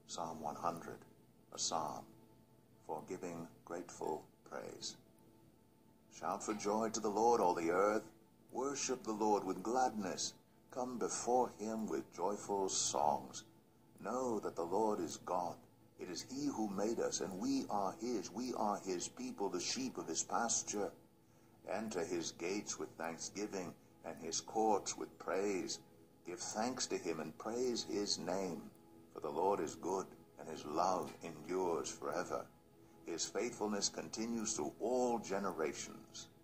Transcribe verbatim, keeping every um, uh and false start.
Psalm one hundred, a psalm for giving grateful praise. Shout for joy to the Lord, all the earth. Worship the Lord with gladness. Come before him with joyful songs. Know that the Lord is God. It is he who made us, and we are his. We are his people, the sheep of his pasture. Enter his gates with thanksgiving, and his courts with praise. Give thanks to him and praise his name. For the Lord is good, and his love endures forever. His faithfulness continues through all generations.